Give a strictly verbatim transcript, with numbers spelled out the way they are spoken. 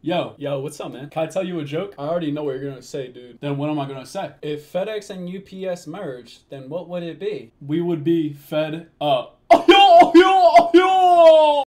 Yo, yo, what's up, man? Can I tell you a joke? I already know what you're gonna say, dude. Then what am I gonna say? If FedEx and U P S merged, then what would it be? We would be fed up.